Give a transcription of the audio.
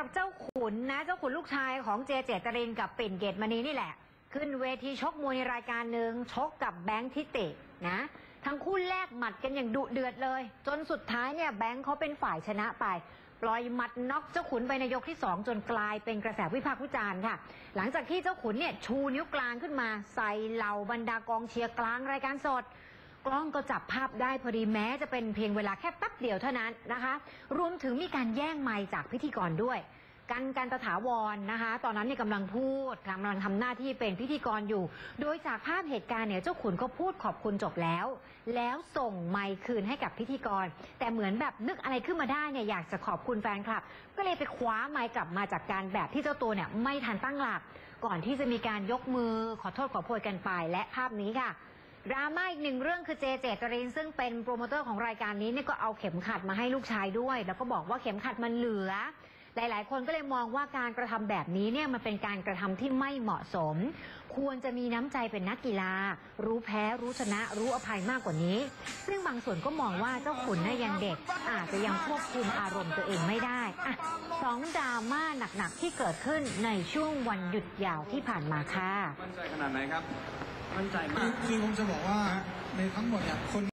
รับเจ้าขุนนะเจ้าขุนลูกชายของเจตรินกับปิ่นเกตมณีนี่แหละขึ้นเวทีชกมวยในรายการหนึ่งชกกับแบงค์ทิตินะทั้งคู่แลกหมัดกันอย่างดุเดือดเลยจนสุดท้ายเนี่ยแบงค์เขาเป็นฝ่ายชนะไปปล่อยหมัดน็อกเจ้าขุนไปในยกที่2จนกลายเป็นกระแสวิพากษ์วิจารณ์ค่ะหลังจากที่เจ้าขุนเนี่ยชูนิ้วกลางขึ้นมาใส่เหล่าบรรดากองเชียร์กลางรายการสดกล้องก็จับภาพได้พอดีแม้จะเป็นเพียงเวลาแค่แป๊บเดียวเท่านั้นนะคะรวมถึงมีการแย่งไมค์จากพิธีกรด้วยกันตถาวรนะคะตอนนั้นเนี่ยกำลังพูดกำลังทำหน้าที่เป็นพิธีกรอยู่โดยจากภาพเหตุการณ์เนี่ยเจ้าขุนก็พูดขอบคุณจบแล้วส่งไมค์คืนให้กับพิธีกรแต่เหมือนแบบนึกอะไรขึ้นมาได้เนี่ยอยากจะขอบคุณแฟนคลับก็เลยไปคว้าไมค์กลับมาจากการแบบที่เจ้าตัวเนี่ยไม่ทันตั้งหลักก่อนที่จะมีการยกมือขอโทษขอโพยกันไปและภาพนี้ค่ะดราม่าอีกหนึ่งเรื่องคือเจตรินซึ่งเป็นโปรโมเตอร์ของรายการนี้เนี่ยก็เอาเข็มขัดมาให้ลูกชายด้วยแล้วก็บอกว่าเข็มขัดมันเหลือหลายๆคนก็เลยมองว่าการกระทำแบบนี้เนี่ยมันเป็นการกระทำที่ไม่เหมาะสมควรจะมีน้ำใจเป็นนักกีฬารู้แพ้รู้ชนะรู้อภัยมากกว่านี้ซึ่งบางส่วนก็มองว่าเจ้าขุนน่ะยังเด็กอาจจะยังควบคุมอารมณ์ตัวเองไม่ได้2 ดราม่าหนักๆที่เกิดขึ้นในช่วงวันหยุดยาวที่ผ่านมาค่ะมั่นใจขนาดไหนครับมั่นใจมากคือผมจะบอกว่าในทั้งหมดเนี่ยคน